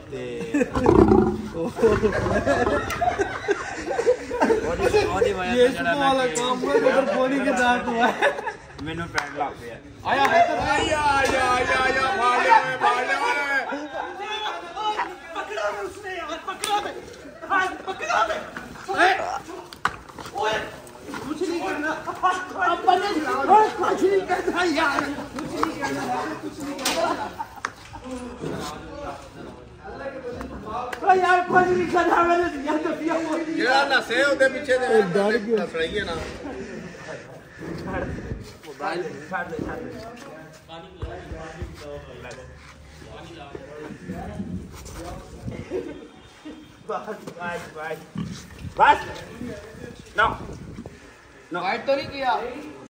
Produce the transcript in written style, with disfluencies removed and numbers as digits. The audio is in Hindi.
ਤੇ ਉਹਦੀ ਵਜ੍ਹਾ ਤੋਂ ਜਿਹੜਾ ਨਾ बोली के साथ हुआ है ਮੈਨੂੰ ਪੈਣ ਲੱਗ ਪਿਆ आया है तो आया भाले पकड़ा दे उसने यार पकड़ा दे हाथ पकड़ा दे ओए कुछ नहीं करना अब बने कुछ नहीं करना यार कुछ नहीं करना यार कुछ नहीं करना मैंने दिया तो दिया ਜਿਹੜਾ ਨਸੇ ਉਹਦੇ ਪਿੱਛੇ ਦੇ ਡਰ ਗਿਆ ਸਹੀ ਹੈ ਨਾ मोबाइल छाड़ दे बस नो फाइट तो नहीं किया